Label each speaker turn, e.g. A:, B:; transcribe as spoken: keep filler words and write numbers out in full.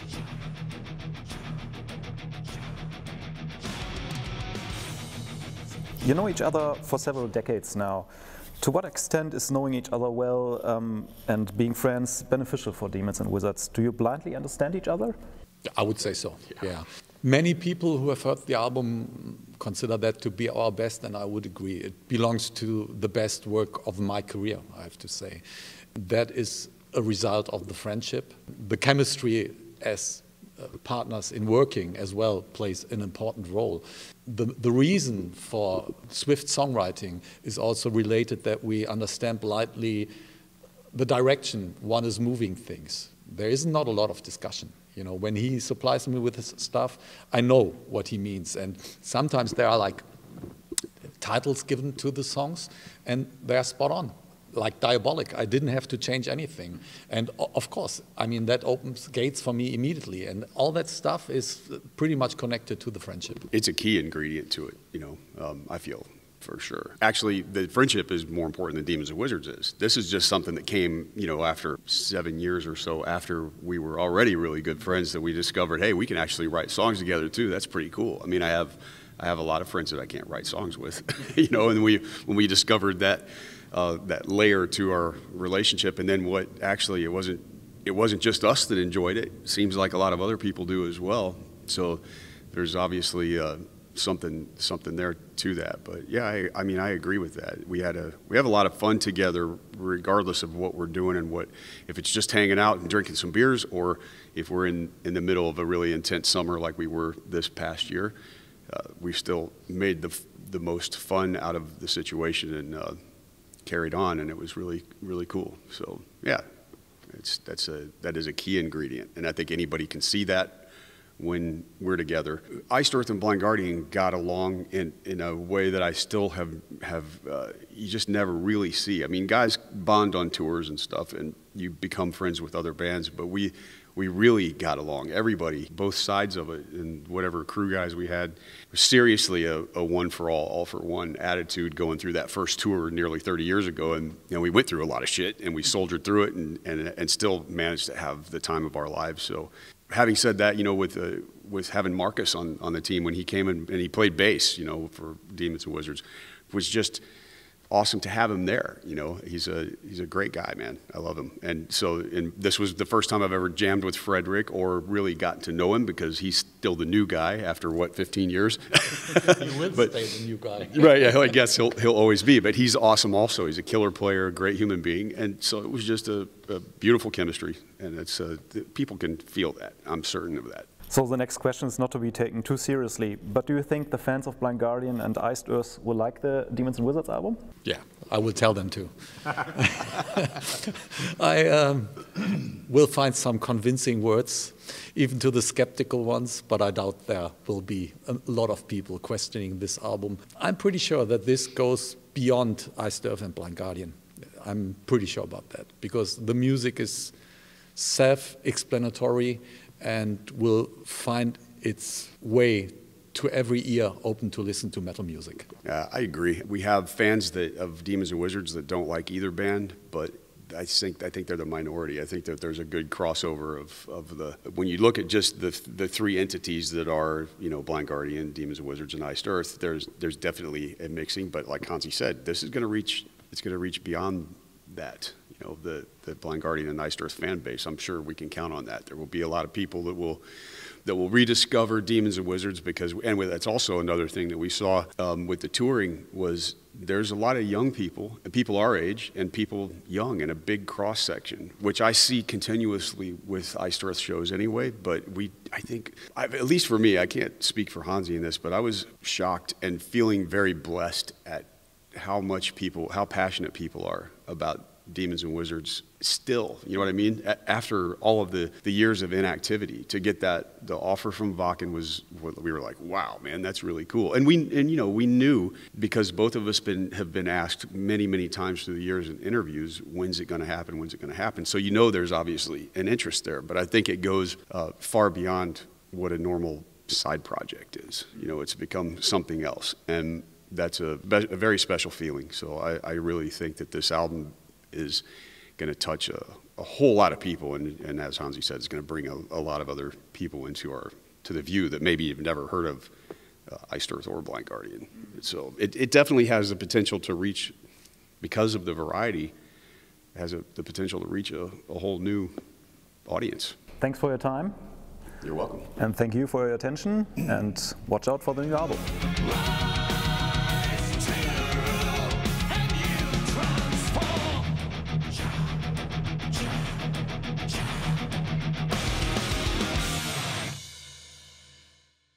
A: You know each other for several decades now. To what extent is knowing each other well um, and being friends beneficial for Demons and Wizards? Do you blindly understand each other?
B: I would say so, yeah. yeah. Many people who have heard the album consider that to be our best, and I would agree. It belongs to the best work of my career, I have to say. That is a result of the friendship. The chemistry as uh, partners in working as well plays an important role. The, the reason for swift songwriting is also related that we understand lightly the direction one is moving things. There is not a lot of discussion. You know, when he supplies me with his stuff, I know what he means. And sometimes there are like titles given to the songs, and they are spot on, like Diabolic. I didn't have to change anything. And of course, I mean, that opens gates for me immediately. And all that stuff is pretty much connected to the friendship.
C: It's a key ingredient to it, you know, um, I feel. For sure. Actually, the friendship is more important than Demons and Wizards is. This is just something that came, you know, after seven years or so after we were already really good friends that we discovered, hey, we can actually write songs together too. That's pretty cool. I mean, I have, I have a lot of friends that I can't write songs with, you know, and we, when we discovered that, uh, that layer to our relationship, and then what actually it wasn't, it wasn't just us that enjoyed it. It seems like a lot of other people do as well. So there's obviously, uh, something something there to that. But yeah, I, I mean, I agree with that. We had a we have a lot of fun together regardless of what we're doing and what, if it's just hanging out and drinking some beers, or if we're in in the middle of a really intense summer like we were this past year. Uh, we still made the the most fun out of the situation and uh, carried on, and it was really really cool. So yeah, it's that's a that is a key ingredient, and I think anybody can see that when we're together. Iced Earth and Blind Guardian got along in, in a way that I still have, have uh, you just never really see. I mean, guys bond on tours and stuff, and you become friends with other bands, but we, we really got along. Everybody, both sides of it, and whatever crew guys we had, was seriously a, a one for all, all for one attitude going through that first tour nearly thirty years ago. And you know, we went through a lot of shit, and we soldiered through it, and, and, and still managed to have the time of our lives. So having said that, you know, with uh, with having Marcus on, on the team when he came in and he played bass, you know, for Demons and Wizards, it was just awesome to have him there. You know, he's a he's a great guy, man. I love him. And so, and this was the first time I've ever jammed with Frederick or really gotten to know him, because he's still the new guy after what, fifteen years.
B: He will
C: but,
B: stay the new guy.
C: Right? Yeah, I guess he'll he'll always be. But he's awesome also. He's a killer player, a great human being, and so it was just a, a beautiful chemistry. And it's uh, people can feel that. I'm certain of that.
A: So the next question is not to be taken too seriously, but do you think the fans of Blind Guardian and Iced Earth will like the Demons and Wizards album?
B: Yeah, I will tell them to. I um, will find some convincing words, even to the skeptical ones, but I doubt there will be a lot of people questioning this album. I'm pretty sure that this goes beyond Iced Earth and Blind Guardian. I'm pretty sure about that, because the music is self-explanatory and will find its way to every ear open to listen to metal music.
C: Yeah, I agree. We have fans that of Demons and Wizards that don't like either band, but I think I think they're the minority. I think that there's a good crossover of, of the, when you look at just the the three entities that are, you know, Blind Guardian, Demons and Wizards, and Iced Earth, there's there's definitely a mixing, but like Hansi said, this is going to reach, it's going to reach beyond that. You know, the, the Blind Guardian and Iced Earth fan base, I'm sure we can count on that. There will be a lot of people that will that will rediscover Demons and Wizards, because, and with, that's also another thing that we saw um, with the touring, was there's a lot of young people, people our age, and people young in a big cross section, which I see continuously with Iced Earth shows anyway. But we, I think, I've, at least for me, I can't speak for Hansi in this, but I was shocked and feeling very blessed at how much people, how passionate people are about Demons and Wizards still, you know what I mean? A after all of the, the years of inactivity, to get that, the offer from Wacken was, we were like, wow, man, that's really cool. And we, and you know, we knew, because both of us been, have been asked many, many times through the years in interviews, when's it going to happen, when's it going to happen? So you know there's obviously an interest there, but I think it goes uh, far beyond what a normal side project is. You know, it's become something else, and that's a, a very special feeling. So I, I really think that this album is going to touch a, a whole lot of people, and, and as Hansi said, it's going to bring a, a lot of other people into our to the view that maybe you've never heard of uh, Iced Earth or Blind Guardian. So it, it definitely has the potential to reach, because of the variety, has a, the potential to reach a, a whole new audience.
A: Thanks for your time.
C: You're welcome.
A: And thank you for your attention, and watch out for the new album.